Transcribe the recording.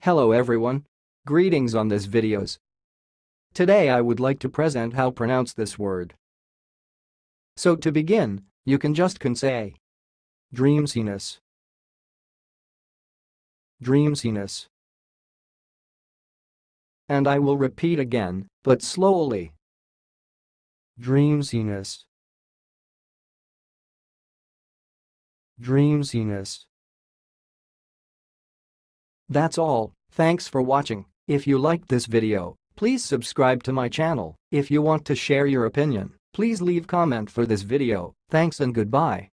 Hello everyone. Greetings on this videos. Today I would like to present how pronounce this word. So to begin, you can say dreamsiness. Dreamsiness. And I will repeat again, but slowly. Dreamsiness. Dreamsiness. That's all, thanks for watching. If you liked this video, please subscribe to my channel. If you want to share your opinion, please leave comment for this video. Thanks and goodbye.